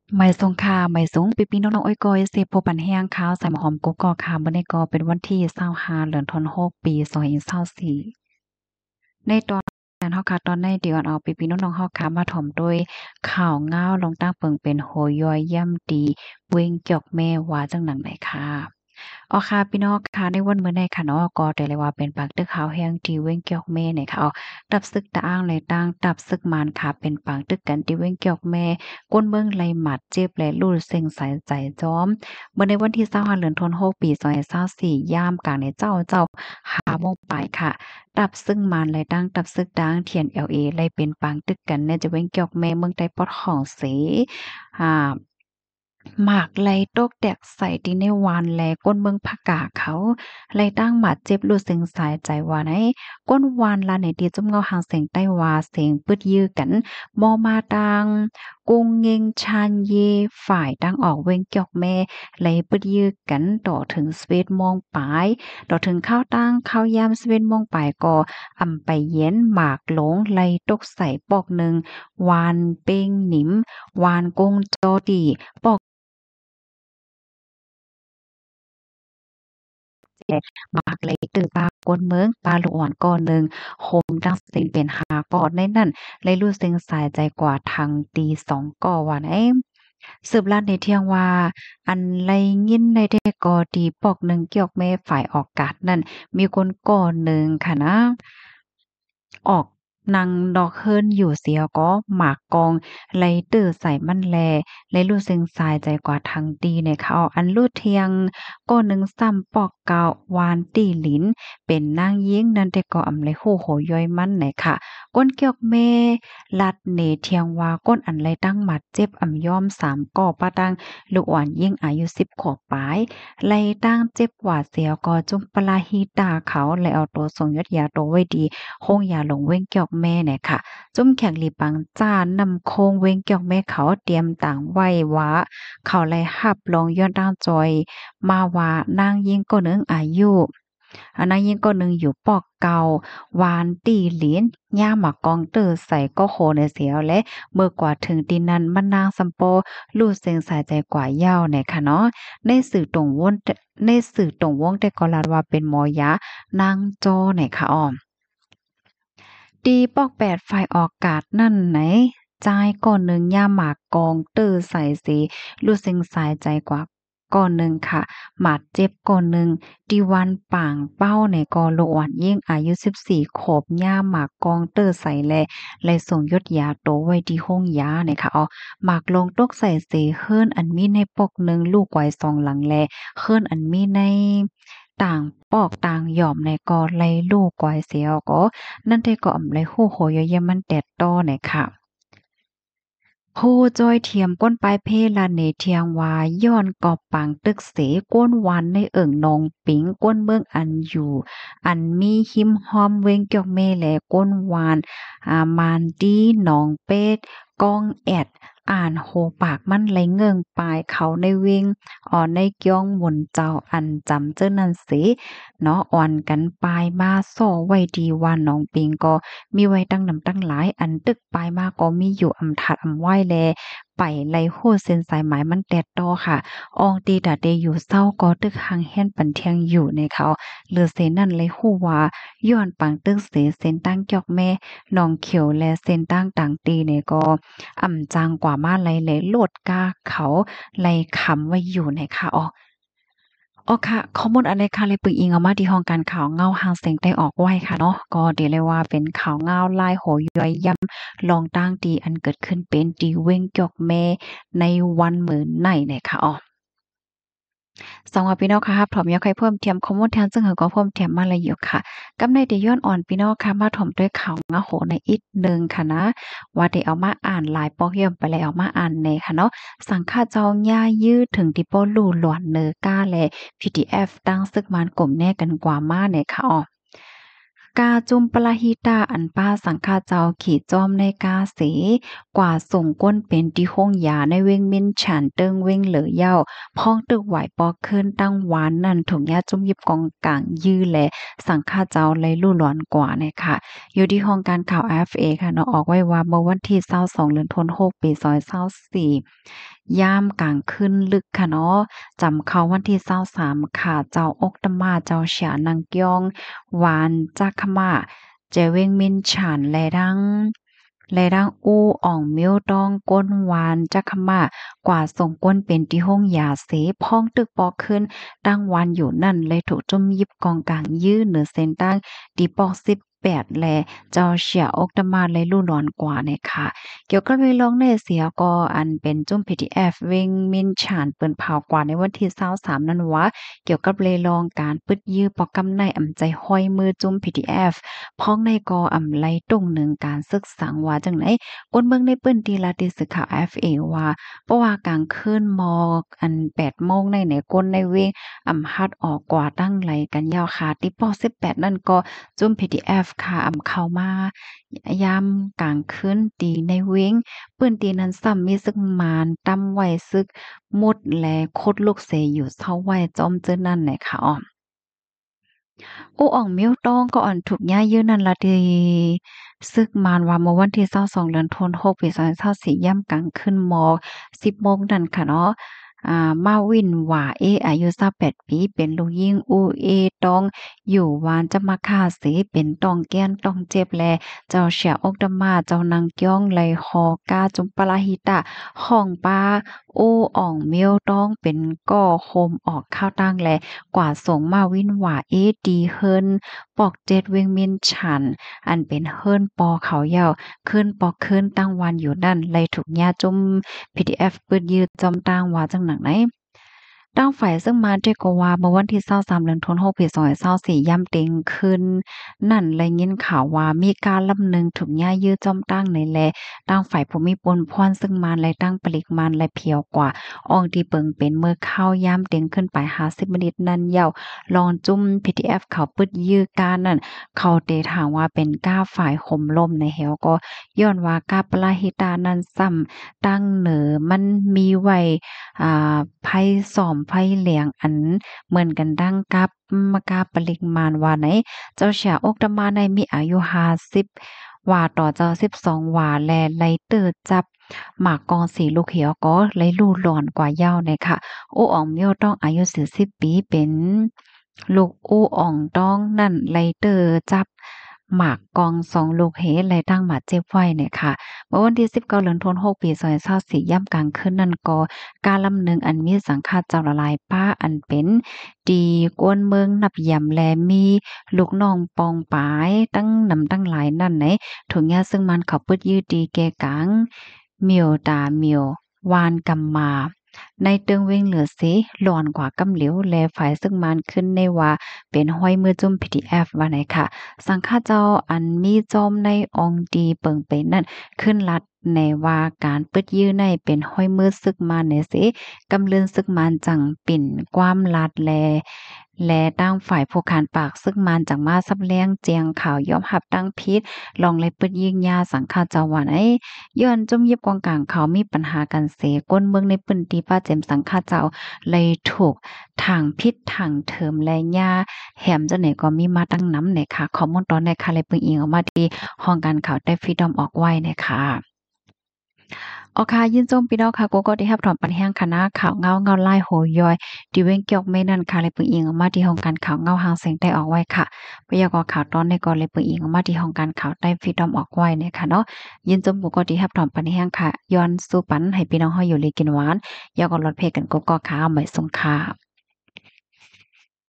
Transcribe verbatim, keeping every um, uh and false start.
ไม่สงค่ะไม่สงปีปีน้องๆอ้อยกอยเสพโพปันแห้งขาวใส่หมอหอมกุ๊กกอค่ะมื้อนี้ก็เป็นวันที่ยี่สิบห้าเดือนธันวาคมปีสองพันยี่สิบสี่ในตอนนั้นเฮาค่ะตอนในเดี๋ยวเอาปีปีน้องๆเฮาค่ะมาถ่อมด้วยข่าวง้าวลงตั้งเปิงเป็นโหย่อยย่ำดีเวงจอกแม่ว่าจังหนังไหนค่ะอ๋อค่ะพี่น้องค่ะในวันมื้อนี้ค่ะเนาะก็ได้เลยว่าเป็นปากตึกขาวแห้งที่เว้งเกี่ยวแม่เนี่ยค่ะเอาตับซึกตะอ้างเลยตั้งตับซึกมานค่ะเป็นปางตึกกันที่เว้งเกี่ยวแม่ก้นเมืองไหลหมัดเจ็บและลู่เซ็งสายใจจ้อมเมื่อในวันที่ยี่สิบห้าเดือนธันวาคมปีสองพันยี่สิบสี่ยามกลางในเจ้าเจ้าหาโมงปลายค่ะตับซึ่งมานเลยตั้งตับซึกดังเทียน แอล เอ เลยเป็นปางตึกกันเนี่ยจะเว้งเกี่ยวแม่เมืองใต้ปอดของเสอ่า หมากไลตกแตกใส่ดินในวานแลก้นเมืองผากาเขาไลตั้งหมาดเจ็บรู้สึงสายใจว่าไหนก้นวานลาในดีจุ่มเงาหางเสียงใต้วาเสียงปึดยื้อกันมอมาตังกุงเงงชานเยฝ่ายตั้งออกเว้งเกี่ยวแม่ไลปึดยื้อกันต่อถึงสเวตมองปลายต่อถึงข้าวตั้งข้าวยามสเวตมองปลายก็อำไปเย็นหมากหลงไลตกใส่ปอกหนึ่งวานเป้งหนิมวานกงโจดีปอก บากเลยตือปากวนเมืองปลาลูกอ่อนก้อนหนึ่งโคมดังสิงเป็นหาปอดในนั่นเลยรู้สึงสายใจกว่าทางตีสองก่อว่าไอ้สืบลานในเที่ยงว่าอันไรยินในได้ก่อดีปอกหนึ่งเกี่ยวแม่ฝ่ายออกกาดนั่นมีคนก่อหนึ่งค่ะนะออกนางดอกเฮิรนอยู่เสียก็หมากกองไหลตื้อใส่มันแลเลยรู้สึงสายใจกว่าทางดีในเขาอันลู่เทียงก็หนึ่งซ้ำปอกเกาวานตีหลินเป็นนางยิงนั่นแต่ก็อำเลยโหโหย่อยมันไหนค่ะก้นเกี่ยวแม่ลัดเนเทียงว่าก้นอันไรตั้งหมัดเจ็บอ่ำย่อมสามก่อปะตังลูกอ่อนยิ่งอายุสิบขวบปลายไล่ตั้งเจ็บหวาดเสียวก็จุมปลาฮีตาเขาเลยเอาตัวส่งยศยาตัวไว้ดี โคงยาหลงเว้งเกี่ยวแม่เนี่ยค่ะจุ้มแขกหลีปังจ้านำโคงเว้งเกี่ยวแม่เขาเตรียมต่างไว้ว่าเขาเลยหับลองย้อนด้านจอยมาว่านางยิงก็นึงอายุอันนางยิงก็นึงอยู่ปอกเก่าวานตีหลินย่าหมากกองเตอใส่ก็โคในเสียวและเมื่อกว่าถึงดินนั้นมันนางสัมโปลู่เสียงสายใจกว่าเย้าเนี่ยค่ะเนาะในสื่อตรงวนในสื่อตรงวงแต่ก็ลาดว่าเป็นหมอยานางจอเนี่ยค่ะอ้อม ตีปอกแปดฝ่ายออกกาดนั่นไหนจ่ายก่อนหนึ่งย่าหมากกองเตอใส่สีรู้สึงสายใจกว่าก่อนหนึ่งค่ะหมาดเจ็บก่อนหนึ่งดีวันป่างเป้าในกอโลอ่อนยิ่งอายุสิบสี่ขบย่าหมากกองเตอใส่แลและส่งยศยาโตไว้ที่ห้องยาเนี่ยค่ะอ๋อหมากลงตกใส่เสเฮิรนอันมีในปอกหนึ่งลูกไว้สองหลังแลเฮิรนอันมีในต่างปอกต่างหย่อมในกอไลลูกไว้เสียวก็ นั่นได้ก็อำไลฮู้โหยอยมันแดดต้อเนี่ยค่ะผู้จ้อยเทียมก้นปลายเพลาเนเทียงวาย้อนกอบปังตึกเสก้นวันในเอิ่งนองปิงก้นเมืองอันอยู่อันมีหิมหอมเวงเกี่ยวเมแลก้นวานอ่ามานดีหนองเป็ดกองแอดอ่านโหปากมันไหลเงิงปลายเขาในเวงอ่อนในเกี้ยงหมุนเจ้าอันจำเจ้านั่นสิเนาะอ่อนกันปลายมาซ้อไว้ดีว่าน้องปิงก็มีไว้ตั้งนำตั้งหลายอันตึกปลายมาก็มีอยู่อำทัดอำไหว้แลไปไล่โหเส้นสายไหมมันแตดต่อค่ะอองตีดาเดอยู่เศร้าก็ตึกหางแห่นปันเทียงอยู่ในเขาหรือเสนั่นเลยฮู้ว่าย้อนปังตึกเสเส้นตั้งจอกแม่น้องเขียวและเส้นตั้งต่างตีเนี่ยก็อ่ำจางกว่ามาไลเลยโลดกาเขาไล่คำไว้อยู่ในค่ะอ๋อ อ๋อค่ะข้อมูลอันใดค่ะเลยปึงอิงเอามาที่ห้องการข่าวเงาหางเสียงได้ออกไว้ค่ะเนาะก็เดี๋ยวเลยว่าเป็นข่าวเงาลายโหย่อยย่ำลองตั้งตีอันเกิดขึ้นเป็นตีเว้งจอกแม่ในวันมื้อไหนเนี่ยค่ะอ๋อ สองว่าพี่น้องค่ะพร้อมอยากให้เพิ่มเติมข้อมูลแทนซึ่งเฮาก็เพิ่มเติมมาแล้วอยู่ค่ะกำในที่ย้อนอ่อนพี่น้องค่ะมาถมด้วยข่าวงาโหในอีกหนึ่งค่ะนะว่าได้เอามาอ่านหลายปอกย่อมไปแล้วเอามาอ่านแหน่ค่ะเนาะสังฆาเจ้าย่ายื้อถึงที่ป้อลู่หลวนเนอก้าและ พี ที เอฟ ตั้งซึกมานกลุ่มแน่กันกว่ามาเนี่ยค่ะอ้อกาจุมปลาหิตาอันป้าสังฆาเจ้าขี่จอมในกาเสกว่าส่งก้นเป็นที่ห้องยาในเวงมินฉันเติงเวงเหลือเย้าพ้องตึกไหวปอขึ้นตั้งหวานนั่นถุงยาจุ่มยิบกองกลางยื้อและสังฆาเจ้าเลยลู่หลอนกว่านะคะอยู่ที่ห้องการข่าว เอฟ เอ ค่ะเนาะออกไว้ว่าเมื่อวันที่ยี่สิบสองเดือนธันวาคมปีสองพันยี่สิบสี่ยามกลางคืนลึกค่ะเนาะจำเขาวันที่ยี่สิบสามค่ะเจ้าอกตะมาเจ้าเฉียนางกยองหวานจักขมาเจเวงมินฉานแลดังแลดังอู้อ่องมิ้วตองก้นหวานจักขมากว่าส่งก้นเป็นที่ห้องยาเสพ้องตึกปอกขึ้นตั้งวันอยู่นั่นเลยถูกจุ่มยิบกองกลางยื้อเหนือเส้นตั้งดีปอกสิบแปดแลเจ้าเฉียอกตะมาเลยลู่นอนกว่าเนี่ยค่ะเกี่ยวกับเรื่องในเสียก็อันเป็นจุ่ม พี ที เอฟ เวงมินฉานเปิ้นเผากว่าในวันที่ยี่สิบสามนั้นว่าเกี่ยวกับเลยลองการปึดยื้อปอกกำในอำใจห้อยมือจุ่ม พี ที เอฟ พ้องในกออำไลตรงหนึ่งการศึกษาว่าจังไหนก้นเมืองในเปิ้นตีลาติสึกข่าว เอฟ เอ ว่าเพราะว่ากลางคืนมออันแปดโมงในไหนก้นในเวงอำฮัดออกกว่าตั้งไหลกันยาวค่ะติปอสิบแปดนั่นก็จุ่ม พี ที เอฟ ค่ะอำเข้ามายามกลางคืนตีในเวงเปิ้นตีนั้นซ้ำมีซึกมานตำไว้ซึกมุดและคดลูกเสอยู่เซาไว้จอมเจอนั่นแหละค่ะอ้อ โอ้อ่องมิ้วต้องก็อ่อนถูกย้ายยื้อนั่นละดีซึกมานว่าเมื่อวันที่ยี่สิบสองเดือนธันวาคมปีสองพันยี่สิบสี่ย่ำกลางคืนมอสิบโมงนั่นค่ะเนาะอ่ามาวินหว่าเออายุยี่สิบแปดปีเป็นลูกยิงอูเอต้องอยู่วานจะมาฆ่าเสเป็นต้องแก้นต้องเจ็บแลเจ้าเสียอกดำมาเจ้านางก้องไหลคอกาจุมปะลาหิตะห้องปาโอ้อ่องเมียวต้องเป็นก่อโคมออกข้าวตั้งแลกว่าส่งมาวินหว่าเอดีเฮินปอกเจ็ดเวงมินฉันอันเป็นเฮิรนปอเขายาวขึ้นปอกขึ้นตั้งวันอยู่นั่นเลยถูกญาจุม พี ที เอฟ ปืดยืดจอมตั้งว่าจังหนังไหนตั้งฝ่ายซึ่งมาเจกว่าเมื่อวันที่ยี่สิบสามเดือนธันวาคมปีสองพันยี่สิบสี่ย่ำเต็งขึ้นนั่นเลยยินข่าวว่ามีการลำนึงถูกย้ายยื้อจอมตั้งในแลตั้งฝ่ายผู้มีปนพรซึ่งมานและตั้งปลิกมานและเพียวกว่าอองที่เปิงเป็นเมื่อเข้าย่ำเต็งขึ้นไปห้าสิบมิตรนั่นยาวลองจุ่ม พี ที เอฟ เขาปึดยื้อการนั่นเขาเตทางว่าเป็นก้าฝ่ายข่มลมในเหวก็ย้อนว่ากาปลาหิตานั้นซ้ำตั้งเหนือมันมีไว้อ่าไพ่สอมไพ่เหลียงอันเหมือนกันดังกับมกาปริกมานว่าไหนเจ้าเสียอกตะมาในมีอายุห้าสิบว่าต่อเจ้าสิบสองว่าแลไลเตอร์จับหมากกองสีลูกเขียวก็ไลลู่หลอนกว่าเย้าเนี่ยค่ะโอ้อ่องเมียวต้องอายุสี่สิบปีเป็นลูกอู้อ่องต้องนั่นไลเตอร์จับหมากกองสองลูกเฮไลตั้งหมาเจ็บไว้เนี่ยค่ะเมื่อวันที่สิบเก้าเดือนธันวาคมปีสองพันยี่สิบสี่ย่ำกลางคืนนั่นก็การลำนึงอันมีสังฆาเจ้าละลายป้าอันเป็นดีกวนเมืองนับยำแลมีลูกน้องปองปายตั้งนำตั้งหลายนั่นไหนถุงยาซึ่งมันเขาปึดยืดดีแกกังเมียวตาเมียววานกำมาในเติงเวงเหลือสิหลอนกว่ากำเหลียวแลฝ่ายซึ่งมันขึ้นในว่าเป็นห้อยมือจุ่ม พี ที เอฟ ว่าไหนค่ะสังฆาเจ้าอันมีจอมในองค์ดีเปิงเป็นนั่นขึ้นลัดในว่าการปึดยื้อในเป็นห้อยมือซึกมาในสิกำเลือนซึกมันจังปิ่นความลัดแลและตั้งฝ่ายผู้ขานปากซึ่งมันจังมาซับแรงเจียงข่าวยอมหับตั้งพิษลองเลยปึดยิงยาสังฆาเจ้าวันไอ้ย้อนจมเย็บกองกลางเขามีปัญหากันเสก้นเมืองในปืนตีป้าเจมสังฆาเจ้าเลยถูกทางพิษทางเถิมและยาแหมเจ้าไหนก็มีมาตั้งน้ำเนี่ยค่ะข้อมูลตอนในค่ะเลยปึงอิงออกมาที่ห้องการข่าวได้ฟรีดอมออกไว้เนี่ยค่ะออค่ะยินจมพี่น้องค่ะกูก็ได้รับถอนปันแห้งคณะข่าวเงาเงาไล่โหยอยดิเว้งเกี่ยวไม่นั่นค่ะเลยปึงอิงออกมาที่ห้องการข่าวเงาหางเสียงได้ออกไว้ค่ะพยากรณ์ข่าวตอนในก่อนเลยปึงอิงออกมาที่ห้องการข่าวได้ฟรีดอมออกไว้เนี่ยค่ะเนาะยินจมกูก็ได้รับถอนปันแห้งค่ะย้อนสู่ปันให้พี่น้องเฮาอยู่เลยกินหวานอยากก็ลดเพกันกูก็ข่าวใหม่สงค่ะ